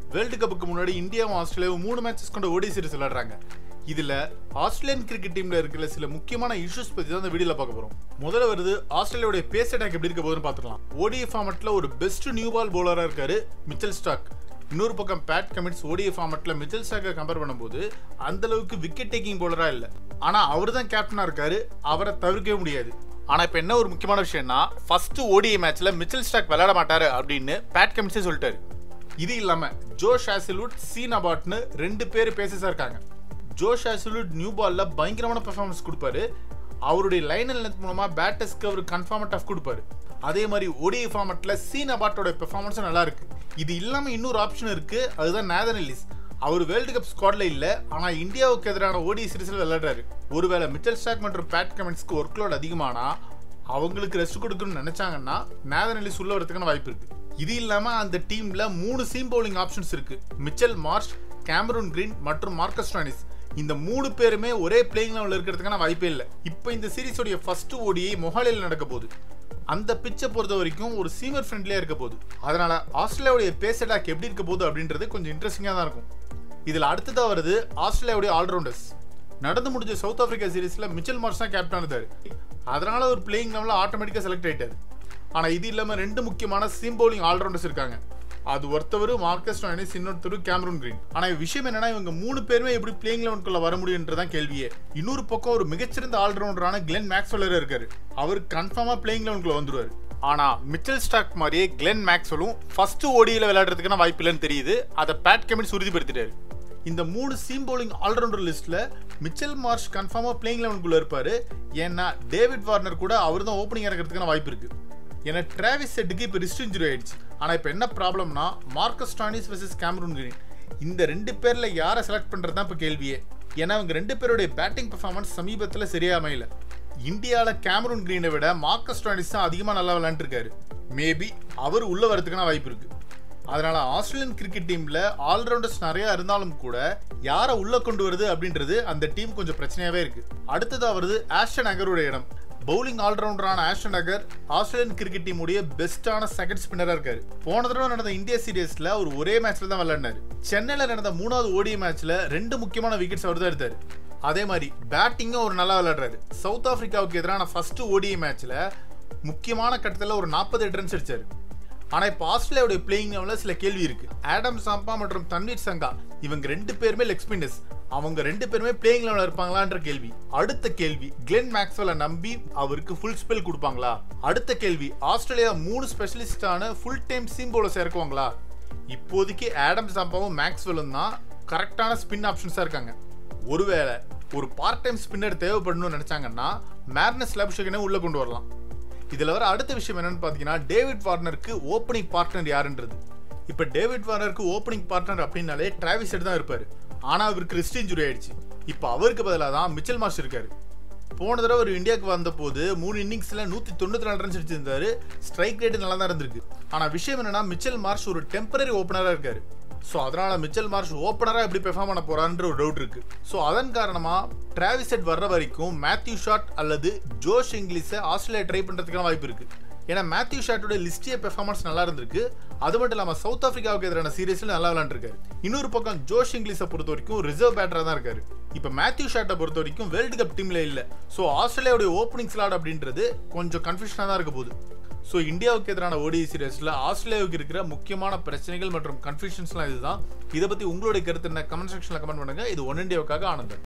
World கப்புக்கு முன்னாடி இந்தியாவும் ஆஸ்திரேலியாவும் 3 மேட்சஸ் கொண்ட ODI சீரிஸ் விளையாடுறாங்க. இதுல ஆஸ்திரேலியன் கிரிக்கெட் டீம்ல இருக்கிற சில முக்கியமான இஷ்யூஸ் பத்தி தான் இந்த வீடியோல பார்க்க போறோம். முதல்ல வருது ஆஸ்திரேலியாவுடைய பேஸ் அட்டாக் எப்படி இருக்க போகுதுன்னு பார்த்துக்கலாம். ODI ஃபார்மட்ல ஒரு பெஸ்ட் நியூ பால் பவுலரா இருக்காரு மிச்சல் ஸ்டார்க். இன்னொரு பக்கம் பேட் கமின்ஸ் ODI ஃபார்மட்ல மிச்சல் ஸ்டார்க்கை கம்பேர் பண்ணும்போது அந்த அளவுக்கு விக்கெட் டேக்கிங் பவுலரா இல்ல. ஆனா அவர் தான் கேப்டனா இருக்காரு, அவரை தவிர்க்கவே முடியாது. ஆனா இப்ப என்ன ஒரு முக்கியமான விஷயம்னா ஃபர்ஸ்ட் ODI மேட்ச்ல மிச்சல் ஸ்டார்க் விளையாட மாட்டாரு அப்படின்னு பேட் கமின்ஸே சொல்லிட்டாரு. இது இல்லாம ஜோஷ் ஹேசல்வுட், சீன் அபாட்னு 2 பேர் பேசஸா இருக்காங்க. ஜோஷ் ஹேசல்வுட் நியூ பால்ல பயங்கரமான பெர்ஃபார்மன்ஸ் கொடுப்பாரு. அவருடைய லைன் அண்ட் லென்த் மூலமா பேட்டர்ஸ்க்கு அவர் கன்ஃபார்மா டஃப் கொடுப்பாரு. அதே மாதிரி ODI ஃபார்மட்ல சீன் அபாட்டோட பெர்ஃபார்மன்ஸும் நல்லா இருக்கு. இது இல்லாம இன்னொரு ஆப்ஷன் இருக்கு, அதுதான் நேதன் எல்லிஸ். அவர் வேர்ல்டு கப் ஸ்குவாட்ல இல்ல, ஆனா இந்தியாவுக்கு எதிரான ODI சீரிஸ்ல விளையாடுறாரு. ஒருவேளை மிச்சல் ஸ்டார்க் மற்றும் பேட் கமின்ஸ்க்கு ஒர்க் லோட் அதிகமானா அவங்களுக்கு ரெஸ்ட் கொடுக்கணும்னு நினைச்சாங்கன்னா நேதன் எல்லிஸ் உள்ள வரதுக்கான வாய்ப்பு இருக்கு. இது இல்லாம அந்த டீம்ல 3 சீம் பவுலிங் ஆப்ஷன்ஸ் இருக்கு. மிச்சல் மார்ஷ், கேமரூன் கிரீன் மற்றும் மார்க்கஸ் ஸ்டாய்னிஸ். இந்த 3 பேருமே ஒரே பிளேயிங் லெவல்ல இருக்கிறதுக்கான வாய்ப்பே இல்லை. இப்போ இந்த சீரிஸோட ஃபர்ஸ்ட் ODI மொஹாலியில் நடக்க போகுது. அந்த பிச்சை பொறுத்த வரைக்கும் ஒரு சீமர் ஃப்ரெண்ட்லியா இருக்க போகுது. அதனால ஆஸ்திரேலியாவுடைய பேஸ் அட்டாக் எப்படி இருக்க போகுது அப்படின்றது கொஞ்சம் இன்ட்ரெஸ்டிங்கா தான் இருக்கும். இதுல அடுத்ததா வருது ஆஸ்திரேலியாவுடைய ஆல்ரவுண்டர்ஸ். நடந்து முடிஞ்ச சவுத் ஆப்பிரிக்கா சீரிஸ்ல மிச்சல் மார்ஷ் தான் கேப்டன் இருந்தாரு. அதனால ஒரு பிளேயிங் லெவல்ல ஆட்டோமேட்டிக்கா செலக்ட் ஆயிட்டாரு. ஆனா இது இல்லாம 2 முக்கியமான சீம் பவுலிங் ஆல்ரவுண்டர்ஸ் இருக்காங்க. அது ஒருத்தவர் மார்க்கஸ் ஸ்டாய்னிஸ், இன்னொருத்தர் கேமரூன் கிரீன். ஆனா விஷயம் என்னன்னா இவங்க 3 பேருமே எப்படி பிளேயிங் லெவனுக்குள்ள வர முடியும்ன்றதான் கேள்வியே. இன்னொரு பக்கம் ஒரு மிகச்சிறந்த ஆல்ரவுண்டரான கிளென் மேக்ஸ்வெல் இருக்காரு. அவர் கன்ஃபார்மா பிளேயிங் லெவனுக்குள்ள வந்துருவாரு. ஆனா மிச்சல் ஸ்டார்க் மாதிரியே கிளென் மேக்ஸ்வெலும் ஃபர்ஸ்ட் ODIல விளையாடுறதுக்கான வாய்ப்பு இல்லைன்னு தெரியுது. அதை பேட் கமின்ஸ் உறுதிப்படுத்திட்டாரு. இந்த 3 சீம் பவுலிங் ஆல்ரவுண்டர் லிஸ்ட்ல மிச்சல் மார்ஷ் கன்ஃபார்மா பிளேயிங் லெவனுக்குள்ள இருப்பாரு. ஏன்னா டேவிட் வார்னர் கூட அவர் தான் ஓப்பனிங் இறக்கிறதுக்கான வாய்ப்பு இருக்கு. ஏன்னா டிராவிஸ் ஹெட்டுக்கு இப்போ ரிஸ்ட் இன்ஜுரி ஆயிடுச்சு. ஆனால் இப்போ என்ன ப்ராப்ளம்னா Marcus Stoinis versus Cameron Green, இந்த 2 பேர்ல யாரை செலக்ட் பண்றது தான் இப்போ கேள்வியே. ஏன்னா அவங்க 2 பேருடைய பேட்டிங் பெர்ஃபார்மன்ஸ் சமீபத்தில் சரியா அமையல. இந்தியாவில் கேமரூன் கிரீனை விட மார்க்கஸ் ஸ்டாய்னிஸ் தான் அதிகமாக நல்லா விளையாண்டுருக்காரு. மேபி அவர் உள்ள வரதுக்கான வாய்ப்பு இருக்கு. அதனால ஆஸ்திரேலியன் கிரிக்கெட் டீம்ல ஆல்ரவுண்டர்ஸ் நிறைய இருந்தாலும் கூட யாரை உள்ள கொண்டு வருது அப்படின்றது அந்த டீம் கொஞ்சம் பிரச்சனையாவே இருக்கு. அடுத்ததா வருது ஆஷ்டன் அகரோட இடம். பவுலிங் ஆல்ரவுண்டரான Ashton Agar Australian cricket team உடைய பெஸ்டான செகண்ட் ஸ்பின்னரா இருக்காரு. போன தடவை நடந்த இந்தியா சீரிஸ்ல அவர் ஒரே மேட்ச்ல தான் விளையாடினாரு. சென்னையில நடந்த 3வது ODI மேட்ச்ல 2 முக்கியமான விக்கெட்ஸ் அவர் தான் எடுத்தாரு. அதே மாதிரி பேட்டிங்கும் அவர் நல்லா விளையாடுறாரு. சவுத் ஆப்பிரிக்காவுக்கு எதிரான ஃபர்ஸ்ட் ODI மேட்ச்ல முக்கியமான கட்டத்தில் ஒரு 48 ரன்ஸ் அடிச்சாரு. ஆனா இப்ப ஆஸ்திரேலியாவுடைய பிளேயிங் லெவல்ல சில கேள்வி இருக்கு. ஆடம் சாம்பா மற்றும் தன்வீர் சங்கா இவங்க 2 பேருமே லெக் ஸ்பின்னர்ஸ். அவங்க 2 பேருமே பிளேயிங் லெவல்ல இருப்பாங்களான்ற கேள்வி. அடுத்த கேள்வி, கிளென் மேக்ஸ்வெல்லை நம்பி அவருக்கு ஃபுல் ஸ்பெல் கொடுப்பாங்களா? அடுத்த கேள்வி, ஆஸ்திரேலியா 3 ஸ்பெஷலிஸ்டான ஃபுல் டைம் சீம் பவுலர்ஸ் இறக்குவாங்களா? இப்போதைக்கு ஆடம் சாம்பாவும் மேக்ஸ்வெல்லும் தான் கரெக்டான ஸ்பின் ஆப்ஷன்ஸா இருக்காங்க. ஒருவேளை ஒரு பார்ட் டைம் ஸ்பின்னர் தேவைப்படணும்னு நினைச்சாங்கன்னா மேர்னஸ் லாபுஷேகனை உள்ள கொண்டு வரலாம். இதுல வர அடுத்த விஷயம் என்னன்னு பாத்தீங்கன்னா டேவிட் வார்னருக்கு ஓப்பனிங் பார்ட்னர் யாருன்றது. இப்ப டேவிட் வார்னருக்கு ஓப்பனிங் பார்ட்னர் அப்படின்னாலே டிராவிஸ் ஹெட் தான் இருப்பாரு. ஆனா அவருக்கு ரிஸ்ட் இன்ஜுரி ஆயிடுச்சு. இப்ப அவருக்கு பதிலாக தான் மிச்சல் மார்ஷ் இருக்காரு. போன தடவை ஒரு இந்தியாவுக்கு வந்த போது 3 இன்னிங்ஸ்ல 194 ரன்ஸ் அடிச்சிருந்தாரு. ஸ்ட்ரைக் ரேட் நல்லா தான் இருந்திருக்கு. ஆனா விஷயம் என்னன்னா மிச்சல் மார்ஷ் ஒரு டெம்பரரி ஓப்பனரா இருக்காரு. ஸோ அதனால மிச்சல் மார்ஷ் ஓப்பனரா எப்படி பெர்ஃபார்ம் பண்ண போறான்ற ஒரு டவுட் இருக்கு. ஸோ அதன் காரணமா டிராவிஸ் ஹெட் வர்ற வரைக்கும் மேத்யூ ஷாட் அல்லது ஜோஷ் இங்கிலீஷை ஆஸ்திரேலியா ட்ரை பண்றதுக்கான வாய்ப்பு இருக்கு. ஏன்னா மேத்யூ ஷாட்டோட லிஸ்டிய பெர்ஃபார்மன்ஸ் நல்லா இருந்திருக்கு. அது மட்டும் இல்லாம சவுத் ஆப்பிரிக்காவுக்கு எதிரான சீரீஸ்ல நல்லா விளையாண்டுருக்காரு. இன்னொரு பக்கம் ஜோஷ் இங்கிலீஷை பொறுத்த வரைக்கும் ரிசர்வ் பேட்டரா தான் இருக்காரு. இப்ப மேத்யூ ஷாட்டை பொறுத்த வரைக்கும் வேர்ல்டு கப் டீம்ல இல்ல. ஸோ ஆஸ்திரேலியாவுடைய ஓப்பனிங் ஸ்லாட் அப்படின்றது கொஞ்சம் கன்ஃபியூஷனா தான் இருக்க போகுது. ஸோ இந்தியாவுக்கு எதிரான ODI சீரிஸ்ல ஆஸ்திரேலியாவுக்கு இருக்கிற முக்கியமான பிரச்சனைகள் மற்றும் கன்ஃபியூஷன்ஸ்லாம் இதுதான். இதை பத்தி உங்களுடைய கருத்து என்ன? கமெண்ட் செக்ஷன்ல கமெண்ட் பண்ணுங்க. இது ஒன் இந்தியாவுக்காக ஆனந்தன்.